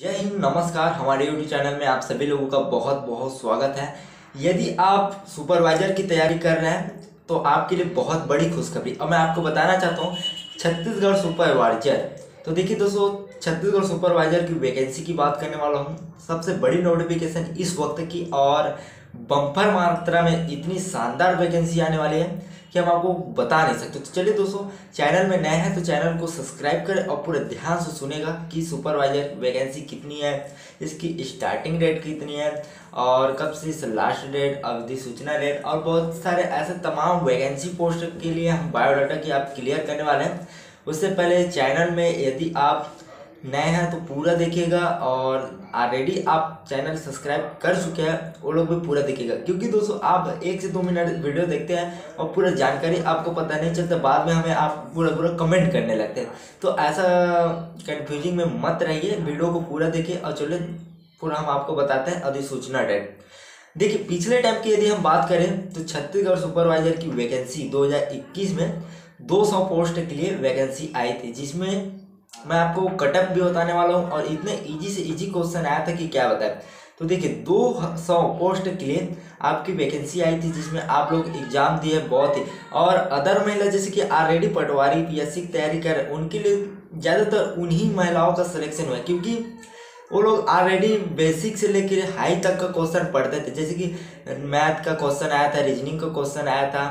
जय हिंद, नमस्कार। हमारे यूट्यूब चैनल में आप सभी लोगों का बहुत बहुत स्वागत है। यदि आप सुपरवाइजर की तैयारी कर रहे हैं तो आपके लिए बहुत बड़ी खुशखबरी और मैं आपको बताना चाहता हूँ छत्तीसगढ़ सुपरवाइजर। तो देखिए दोस्तों, छत्तीसगढ़ सुपरवाइजर की वैकेंसी की बात करने वाला हूँ। सबसे बड़ी नोटिफिकेशन इस वक्त की और बम्पर मात्रा में इतनी शानदार वैकेंसी आने वाली है कि हम आपको बता नहीं सकते। तो चलिए दोस्तों, चैनल में नए हैं तो चैनल को सब्सक्राइब करें और पूरे ध्यान से सुनेगा कि सुपरवाइजर वैकेंसी कितनी है, इसकी स्टार्टिंग डेट कितनी है और कब से इस लास्ट डेट, अवधि सूचना डेट और बहुत सारे ऐसे तमाम वैकेंसी पोस्ट के लिए हम बायोडाटा की आप क्लियर करने वाले हैं। उससे पहले चैनल में यदि आप नए हैं तो पूरा देखिएगा और ऑलरेडी आप चैनल सब्सक्राइब कर चुके हैं वो लोग भी पूरा देखिएगा, क्योंकि दोस्तों आप 1 से 2 मिनट वीडियो देखते हैं और पूरा जानकारी आपको पता नहीं चलता, बाद में हमें आप पूरा कमेंट करने लगते हैं। तो ऐसा कंफ्यूजिंग में मत रहिए, वीडियो को पूरा देखिए और चलिए पूरा हम आपको बताते हैं अधिसूचना डेट। देखिए, पिछले टाइम की यदि हम बात करें तो छत्तीसगढ़ सुपरवाइजर की वैकेंसी 2021 में 200 पोस्ट के लिए वैकेंसी आई थी, जिसमें मैं आपको कटअप भी बताने वाला हूँ और इतने इजी से इजी क्वेश्चन आया था कि क्या बताए। तो देखिए, 200 पोस्ट के लिए आपकी वैकेंसी आई थी, जिसमें आप लोग एग्जाम दिए बहुत ही। और अदर महिला जैसे कि ऑलरेडी पटवारी पीएससी की तैयारी कर रहे हैं, उनके लिए ज़्यादातर उन्हीं महिलाओं का सिलेक्शन हुआ है, क्योंकि वो लोग ऑलरेडी बेसिक से लेकर हाई तक का क्वेश्चन पढ़ते थे। जैसे कि मैथ का क्वेश्चन आया था, रीजनिंग का क्वेश्चन आया था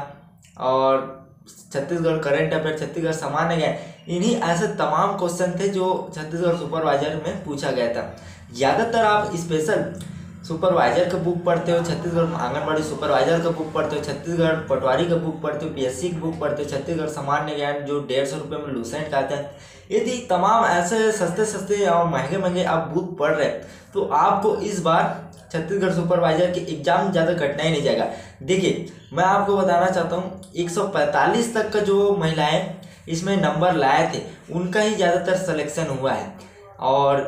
और छत्तीसगढ़ करंट अफेयर, छत्तीसगढ़ सामान्य ज्ञान, इन्हीं ऐसे तमाम क्वेश्चन थे जो छत्तीसगढ़ सुपरवाइजर में पूछा गया था। ज़्यादातर आप स्पेशल सुपरवाइजर का बुक पढ़ते हो, छत्तीसगढ़ आंगनबाड़ी सुपरवाइजर का बुक पढ़ते हो, छत्तीसगढ़ पटवारी का बुक पढ़ते हो, पीएससी की बुक पढ़ते हो, छत्तीसगढ़ सामान्य ज्ञान जो 150 रुपये में लूसेंट का आता है। यदि तमाम ऐसे सस्ते सस्ते और महंगे महंगे आप बुक पढ़ रहे हैं तो आपको इस बार छत्तीसगढ़ सुपरवाइजर के एग्जाम ज़्यादा कठिनाई नहीं जाएगा। देखिए, मैं आपको बताना चाहता हूँ 145 तक का जो महिलाएं इसमें नंबर लाए थे उनका ही ज़्यादातर सिलेक्शन हुआ है। और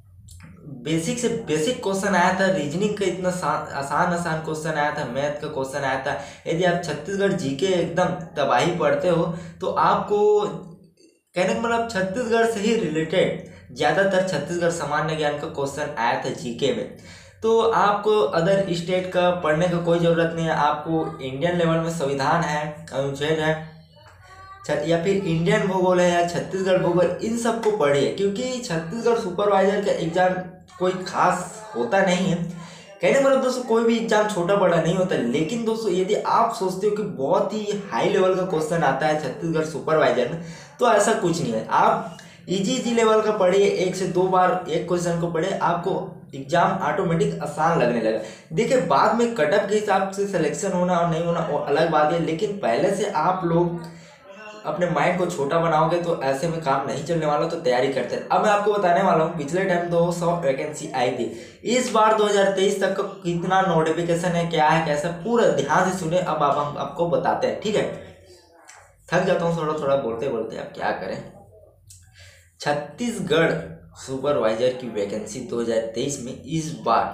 बेसिक से बेसिक क्वेश्चन आया था, रीजनिंग का इतना आसान क्वेश्चन आया था, मैथ का क्वेश्चन आया था। यदि आप छत्तीसगढ़ जीके एकदम तबाही पढ़ते हो तो आपको कहने का मतलब छत्तीसगढ़ से ही रिलेटेड ज़्यादातर छत्तीसगढ़ सामान्य ज्ञान का क्वेश्चन आया था जीके में। तो आपको अदर स्टेट का पढ़ने का कोई ज़रूरत नहीं है। आपको इंडियन लेवल में संविधान है, अनुच्छेद है, या फिर इंडियन भूगोल है या छत्तीसगढ़ भूगोल, इन सबको पढ़िए, क्योंकि छत्तीसगढ़ सुपरवाइजर का एग्जाम कोई खास होता नहीं है। कहने मतलब दोस्तों, कोई भी एग्जाम छोटा बड़ा नहीं होता। लेकिन दोस्तों, यदि आप सोचते हो कि बहुत ही हाई लेवल का क्वेश्चन आता है छत्तीसगढ़ सुपरवाइजर में, तो ऐसा कुछ नहीं है। आप इजी लेवल का पढ़िए, 1 से 2 बार एक क्वेश्चन को पढ़े, आपको एग्जाम ऑटोमेटिक आसान लगने लगा। देखिए, बाद में कटअप के हिसाब से सिलेक्शन होना और नहीं होना वो अलग बात है, लेकिन पहले से आप लोग अपने माइंड को छोटा बनाओगे तो ऐसे में काम नहीं चलने वाला। तो तैयारी करते हैं। अब मैं आपको बताने वाला हूँ, पिछले टाइम 200 वैकेंसी आई थी, इस बार 2023 तक का कितना नोटिफिकेशन है, क्या है, कैसा, पूरा ध्यान से सुने। अब हम आपको बताते हैं, ठीक है। थक जाता हूँ थोड़ा थोड़ा बोलते बोलते, अब क्या करें। छत्तीसगढ़ सुपरवाइजर की वैकेंसी 2023 में इस बार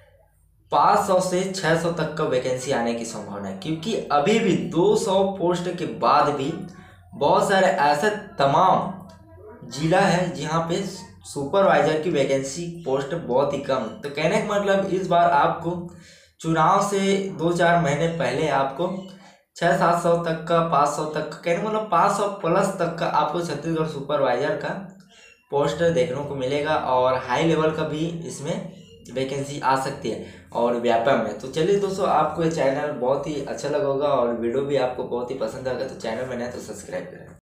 500 से 600 तक का वैकेंसी आने की संभावना है, क्योंकि अभी भी 200 पोस्ट के बाद भी बहुत सारे ऐसे तमाम जिला है जहाँ पे सुपरवाइजर की वैकेंसी पोस्ट बहुत ही कम। तो कहने का मतलब इस बार आपको चुनाव से 2-4 महीने पहले आपको 600-700 तक का, 500 तक का, कहने का मतलब 500 प्लस तक का आपको छत्तीसगढ़ सुपरवाइजर का पोस्ट देखने को मिलेगा और हाई लेवल का भी इसमें वैकेंसी आ सकती है और व्यापक में। तो चलिए दोस्तों, आपको ये चैनल बहुत ही अच्छा लगा होगा और वीडियो भी आपको बहुत ही पसंद आएगा। तो चैनल में नए तो सब्सक्राइब करें।